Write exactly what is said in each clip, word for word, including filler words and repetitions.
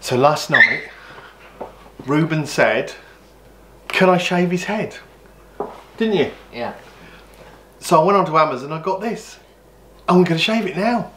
So last night, Ruben said, can I shave his head? Didn't you? Yeah. So I went onto Amazon and I got this. And we're going to shave it now.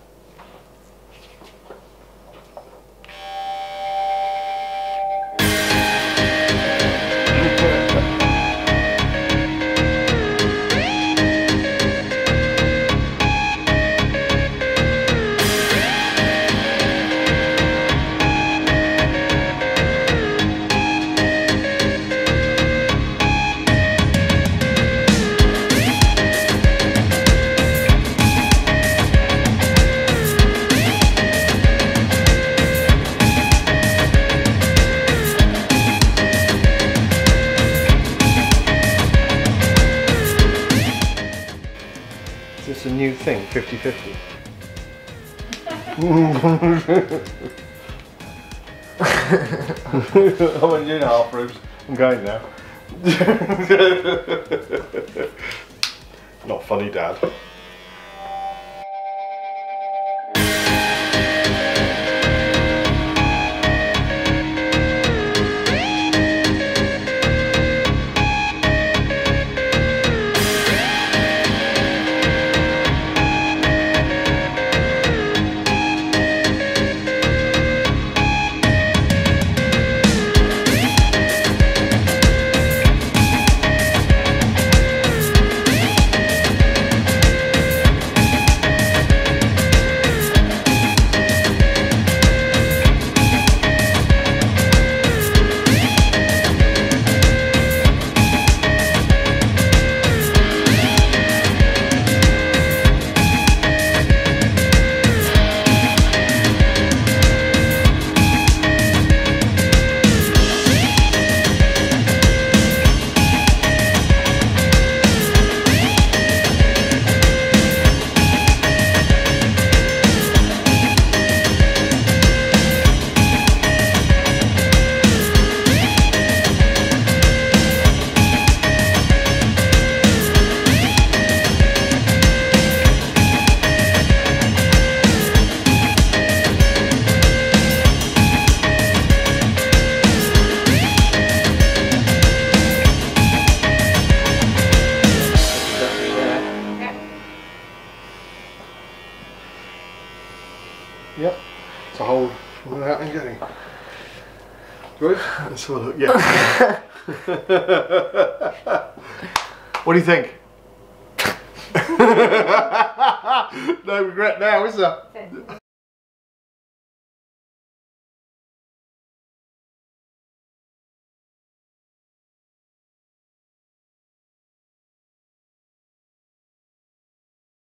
It's a new thing, fifty fifty. I'm only doing half ribs. I'm going now. Not funny, Dad. Yep. So hold without me getting. Good? Let's have a look. Yeah. What do you think? No regret now, is there?